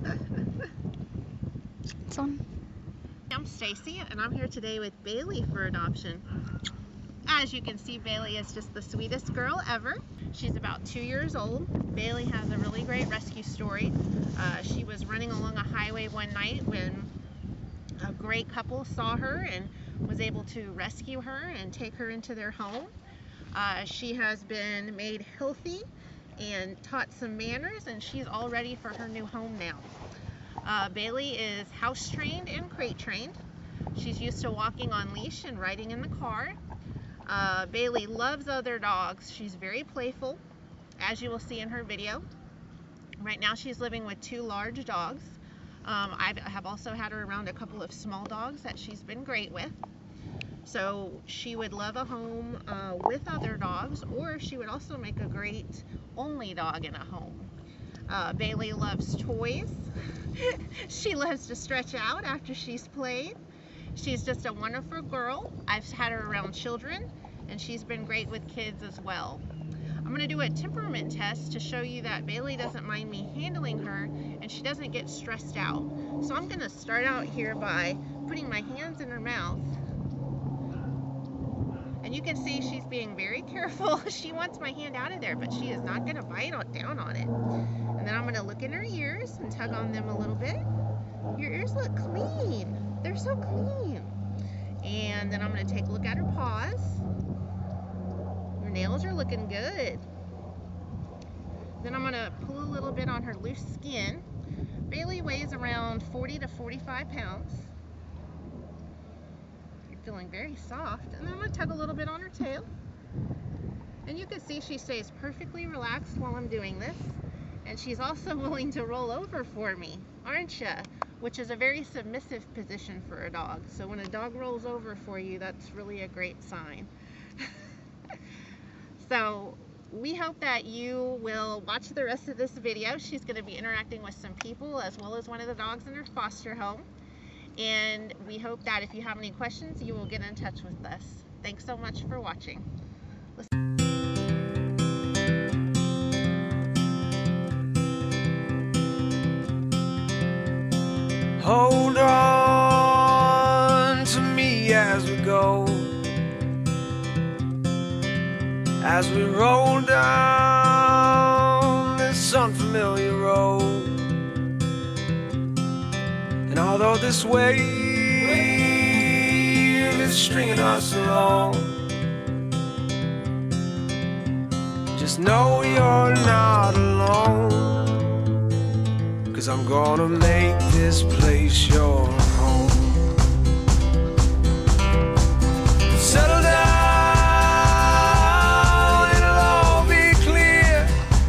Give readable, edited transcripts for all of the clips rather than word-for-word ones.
It's on. I'm Stacy, and I'm here today with Bailey for adoption. As you can see, Bailey is just the sweetest girl ever. She's about 2 years old. Bailey has a really great rescue story. She was running along a highway one night when a great couple saw her and was able to rescue her and take her into their home. She has been made healthy and taught some manners, and she's all ready for her new home now. Bailey is house trained and crate trained. She's used to walking on leash and riding in the car. Bailey loves other dogs. She's very playful, as you will see in her video. Right now she's living with 2 large dogs. I have also had her around a couple of small dogs that she's been great with. So she would love a home with other dogs, or she would also make a great only dog in a home. Bailey loves toys. She loves to stretch out after she's played. She's just a wonderful girl. I've had her around children, and she's been great with kids as well. I'm going to do a temperament test to show you that Bailey doesn't mind me handling her, and she doesn't get stressed out. So I'm going to start out here by putting my hands in her mouth. And you can see she's being very careful. She wants my hand out of there, but she is not going to bite down on it. And then I'm going to look in her ears and tug on them a little bit. Your ears look clean. They're so clean. And then I'm going to take a look at her paws. Her nails are looking good. Then I'm going to pull a little bit on her loose skin. Bailey weighs around 40 to 45 pounds. You're feeling very soft. And then I'm going to tug a little bit on her tail. And you can see she stays perfectly relaxed while I'm doing this. And she's also willing to roll over for me, aren't you? Which is a very submissive position for a dog. So when a dog rolls over for you, that's really a great sign. So we hope that you will watch the rest of this video. She's going to be interacting with some people as well as one of the dogs in her foster home. And we hope that if you have any questions, you will get in touch with us. Thanks so much for watching. Hold on to me as we go, as we roll down this unfamiliar road. And although this wave is stringing us along, just know you're not alone. 'Cause I'm gonna make this place your home. Settle down, it'll all be clear.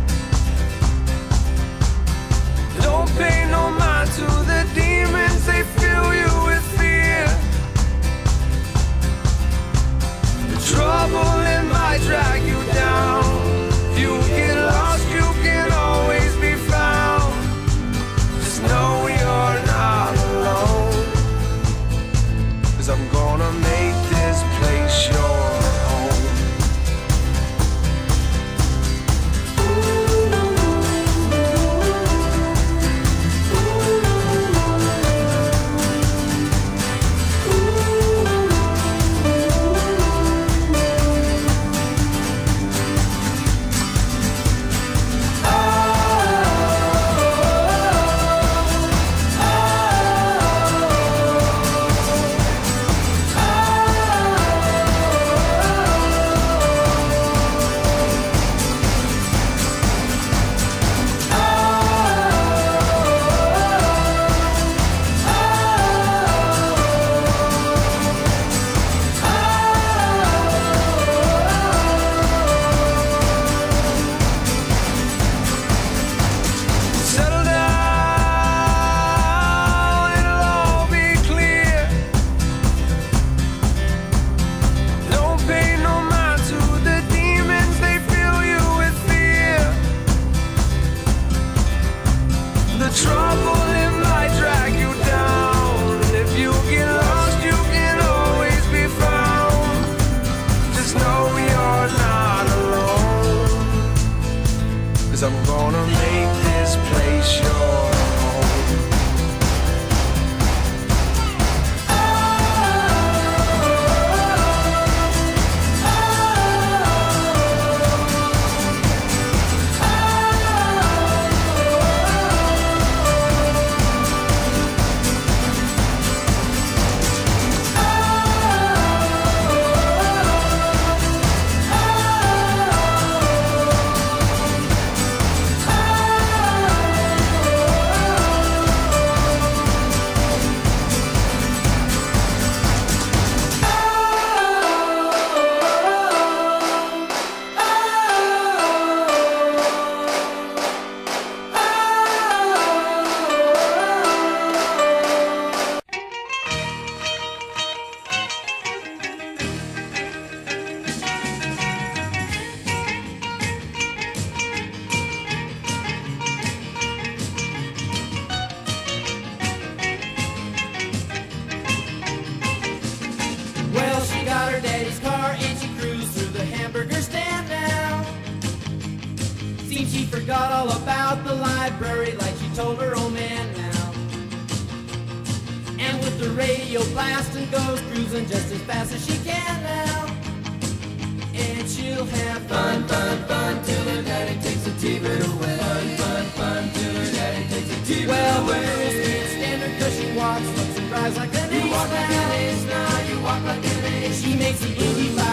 Don't pay no mind to the demons, they fill you with fear. The trouble, it might drag you down. If you get lost, you can always be found. Know you're not alone. Seems she forgot all about the library like she told her old man now. And with the radio blasting goes cruising just as fast as she can now. And she'll have fun, fun, fun till her daddy takes the TV away. Fun, fun, fun till her daddy takes the TV away. Well, the girls can't stand her 'cause she walks, looks and drives like an ace. You walk like an ace now, you walk like an ace. She makes the indie